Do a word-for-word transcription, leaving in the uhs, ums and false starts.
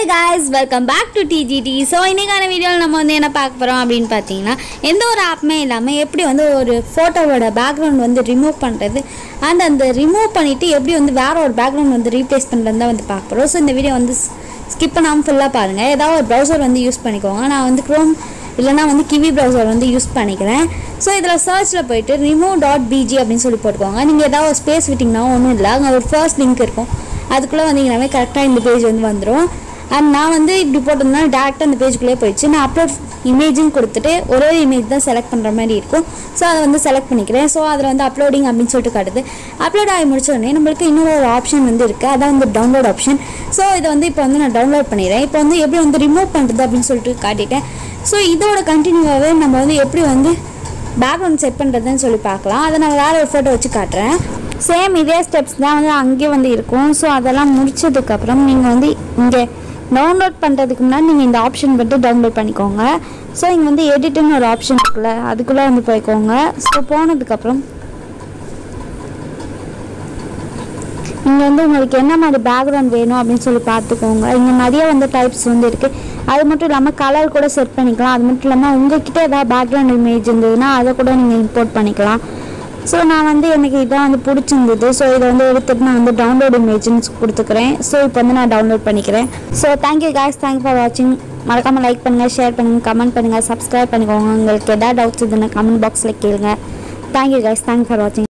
guys, welcome back to T G T. So இன்னைக்கான வீடியோல நம்ம வந்து என்ன பார்க்க போறோம் அப்படினு பாத்தீங்கன்னா எந்த ஒரு ஆப்மே இல்லாம எப்படி வந்து ஒரு போட்டோவோட பேக்ரவுண்ட் வந்து ரிமூவ் பண்றது and அந்த ரிமூவ் பண்ணிட்டு எப்படி வந்து வேற ஒரு பேக்ரவுண்ட் வந்து ரீப்ளேஸ் பண்றதுன்னு தான் வந்து பார்க்க போறோம். சோ இந்த வீடியோ வந்து ஸ்கிப் பண்ணாம ஃபுல்லா பாருங்க. ஏதாவது ஒரு browser வந்து யூஸ் பண்ணிக்கோங்க. நான் வந்து Chrome இல்லனா வந்து Kiwi browser வந்து யூஸ் பண்ணிக்கிறேன். சோ இதல சர்ச்ல போய்ட்டு remove dot b g அப்படினு சொல்லி போட்டுக்கோங்க. நீங்க ஏதாவது ஸ்பேஸ் விட்டிங்கனா ஒண்ணும் இல்ல. அங்க ஒரு ஃபர்ஸ்ட் லிங்க் இருக்கும். அதுக்குள்ள வந்தீங்கனாவே கரெக்ட்டா இந்த பேஜ் வந்து வந்துரும். and நான் வந்து இப்படி போட்டதுனா டைரக்ட்டா அந்த பேஜ்க்குள்ளே போயிடுச்சு. நான் அப்லோட் இமேஜிங் கொடுத்துட்டு ஒரே இமேஜ் தான் செலக்ட் பண்ற மாதிரி இருக்கும். சோ அத வந்து செலக்ட் பண்ணிக்கிறேன். சோ அதுல வந்து அப்லோடிங் அப்படினு சொல்லிட்டு காட்டுது. அப்லோட் ஆகி முடிச்ச உடனே நமக்கு இன்னொரு ஒரு ஆப்ஷன் வந்து இருக்கு. அதான் வந்து டவுன்லோட் ஆப்ஷன். சோ இத வந்து இப்போ வந்து நான் டவுன்லோட் பண்ணிறேன். இப்போ வந்து எப்படி வந்து ரிமூவ் பண்றது அப்படினு சொல்லிட்டு காட்டிட்டேன். சோ இதோட கண்டினியூவாவே நம்ம வந்து எப்படி வந்து பேக்ரவுண்ட் செட் பண்றதுன்னு சொல்லி பார்க்கலாம். அத நான் வேற ஒரு போட்டோ வச்சு காட்றேன். சேம் இதே ஸ்டெப்ஸ் தான் வந்து அங்கே வந்து இருக்கும். சோ அதெல்லாம் முடிச்சதுக்கு அப்புறம் நீங்க வந்து இங்க டவுன்லோட் பண்றதுக்கு முன்னாடி நீங்க இந்த ஆப்ஷன் மட்டும் டவுன்லோட் பண்ணிக்கோங்க. சோ இங்க வந்து எடிட்னு ஒரு ஆப்ஷன் இருக்குல, அதுக்குள்ள வந்து போய்க்கோங்க. சோ போனதுக்கு அப்புறம் இங்க வந்து உங்களுக்கு என்ன மாதிரி பேக்ரவுண்ட் வேணும் அப்படினு சொல்லி பார்த்துக்கோங்க. இங்க நிறைய வந்து டைப்ஸ் வந்து இருக்கு. அது மட்டும் இல்லாம கலர் கூட செட் பண்ணிக்கலாம். அது மட்டும் இல்லாம உங்ககிட்ட ஏதாவது பேக்ரவுண்ட் இமேஜ் இருந்ததுன்னா அதை கூட நீங்க இம்போர்ட் பண்ணிக்கலாம். ஸோ நான் வந்து எனக்கு இதான் வந்து பிடிச்சிருந்தது. ஸோ இதை வந்து எடுத்துட்டு நான் வந்து டவுன்லோட் இமேஜ்னு கொடுத்துக்கிறேன். ஸோ இப்போ வந்து நான் டவுன்லோட் பண்ணிக்கிறேன். So thank you guys, thank you for வாட்சிங். மறக்காமல் லைக் பண்ணுங்கள், ஷேர் பண்ணுங்கள், கமெண்ட் பண்ணுங்கள், சப்ஸ்கிரைப் பண்ணிக்கோங்க. உங்களுக்கு எதாவது டவுட்ஸ் இதுன்னு கமெண்ட் பாக்ஸில் கேளுங்க. தேங்க்யூ காய்ஸ், தேங்க்யூ ஃபார் வாட்சிங்.